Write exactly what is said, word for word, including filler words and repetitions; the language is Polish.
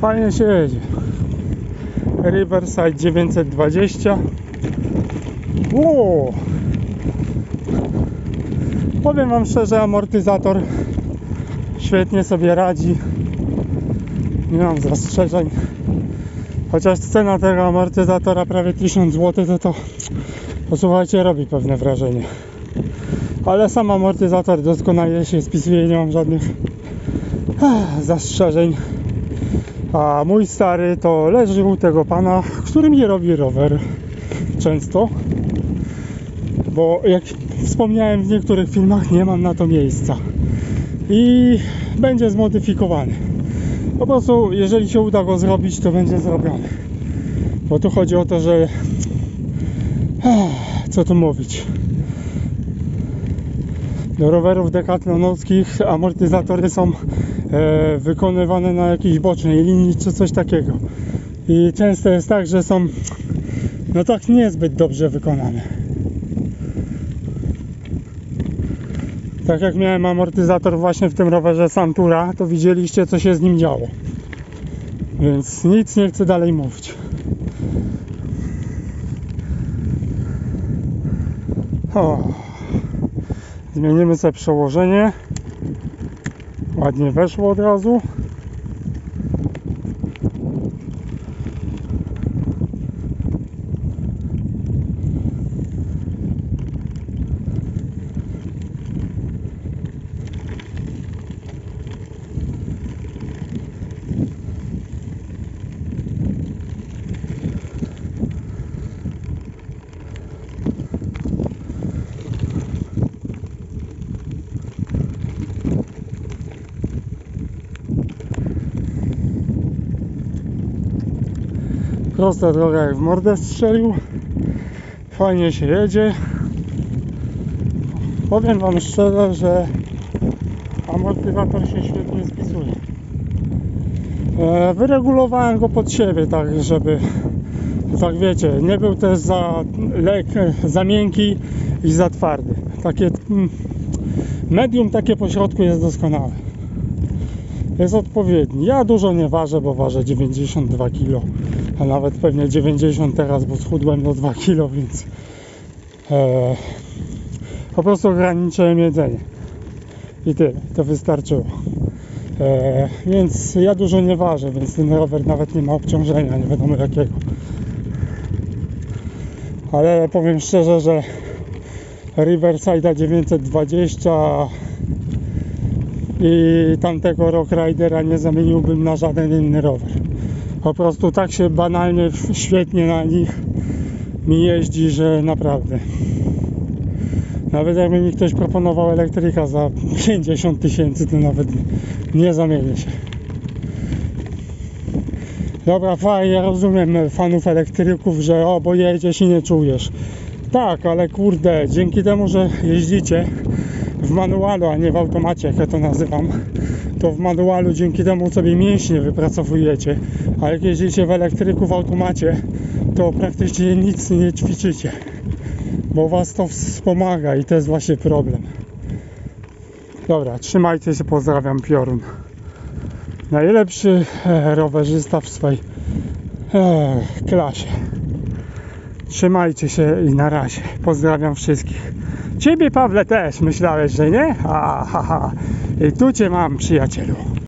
Fajnie się jedzie. Riverside dziewięćset dwadzieścia. Wow. Powiem wam szczerze, amortyzator świetnie sobie radzi. Nie mam zastrzeżeń. Chociaż cena tego amortyzatora prawie tysiąc złotych, to to posłuchajcie, robi pewne wrażenie. Ale sam amortyzator doskonale się spisuje, nie mam żadnych ech, zastrzeżeń. A mój stary to leży u tego pana, który mi robi rower często. Bo jak wspomniałem w niektórych filmach, nie mam na to miejsca. I będzie zmodyfikowany. Po prostu jeżeli się uda go zrobić, to będzie zrobiony. Bo tu chodzi o to, że ech, co tu mówić, do rowerów dekathlonowskich amortyzatory są e, wykonywane na jakiejś bocznej linii czy coś takiego. I często jest tak, że są no tak niezbyt dobrze wykonane. Tak jak miałem amortyzator właśnie w tym rowerze Santura, to widzieliście, co się z nim działo. Więc nic nie chcę dalej mówić. O. Zmienimy sobie przełożenie. Ładnie weszło od razu. Prosta droga, jak w mordę strzelił. Fajnie się jedzie. Powiem wam szczerze, że amortyzator się świetnie spisuje. E, wyregulowałem go pod siebie, tak żeby, tak wiecie, nie był też za lekki, za miękki i za twardy. Takie medium, takie pośrodku jest doskonałe. Jest odpowiedni. Ja dużo nie ważę, bo ważę dziewięćdziesiąt dwa kilo, a nawet pewnie dziewięćdziesiąt teraz, bo schudłem do dwa kilo, więc e, po prostu ograniczyłem jedzenie i tyle, to wystarczyło. E, więc ja dużo nie ważę, więc ten rower nawet nie ma obciążenia, nie wiadomo jakiego. Ale powiem szczerze, że Riverside dziewięćset dwadzieścia i tamtego Rock Ridera nie zamieniłbym na żaden inny rower. Po prostu tak się banalnie, świetnie na nich mi jeździ, że naprawdę. Nawet jakby mi ktoś proponował elektryka za pięćdziesiąt tysięcy, to nawet nie zamienię się. Dobra, fajnie, ja rozumiem fanów elektryków, że o, bo jedziesz i nie czujesz. Tak, ale kurde, dzięki temu, że jeździcie w manualu, a nie w automacie, jak ja to nazywam, to w manualu dzięki temu sobie mięśnie wypracowujecie, a jak jeździcie w elektryku, w automacie, to praktycznie nic nie ćwiczycie, bo was to wspomaga i to jest właśnie problem. Dobra, trzymajcie się, pozdrawiam, Piorun. Najlepszy e, rowerzysta w swojej e, klasie. Trzymajcie się i na razie. Pozdrawiam wszystkich. Ciebie, Pawle, też myślałeś, że nie? Ha, ha, ha. I tu cię mam, przyjacielu.